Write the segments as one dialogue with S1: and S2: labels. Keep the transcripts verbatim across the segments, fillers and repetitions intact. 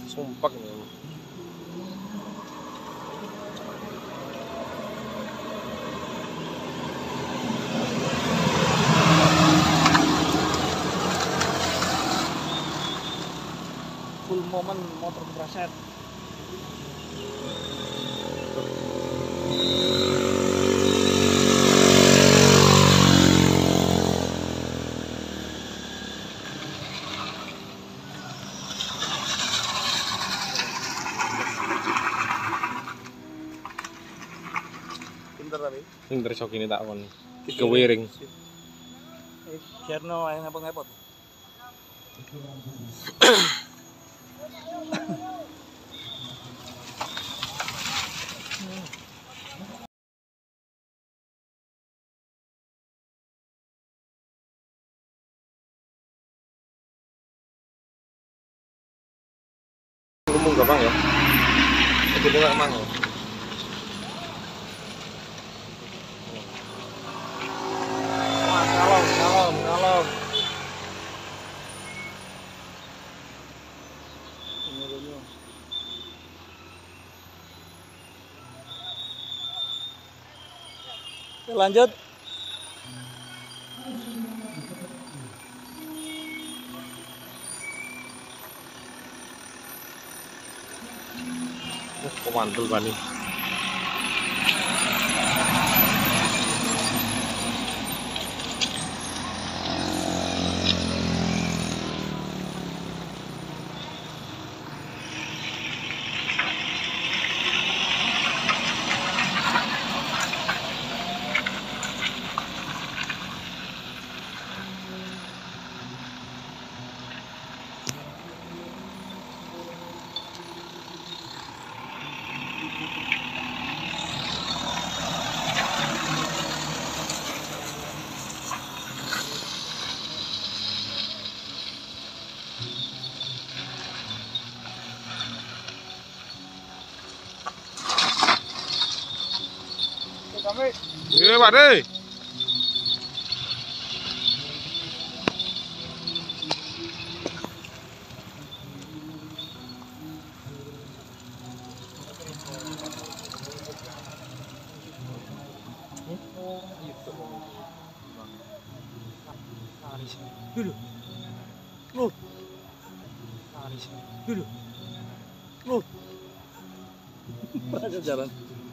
S1: Sumpah nih.
S2: Full momen motor kepreset. Pinter tapi.
S1: Pinter sok ini tak kon. Kewiring.
S2: Eh, biar no yang ngepot-ngepot.
S1: Ngomong gampang ya. Itu enggak emang.
S2: Wah, kalong, kalong, kalong. Ini dulu. Oke, lanjut.
S1: Oh, kok mantul bani.
S2: Kami.
S1: Iya, Pak deh.
S2: Tarik sini. Dulu. Loh. Tarik sini. Dulu. Loh. Ada jalan.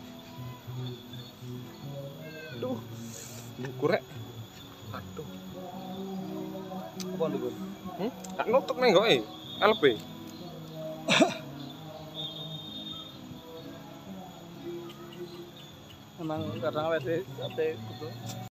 S2: Aduh.
S1: Kurek. Aduh.
S2: Apa dulu?
S1: Hmm? Tak nutup nih kok eh. L P.
S2: Memang karena W D W D gitu.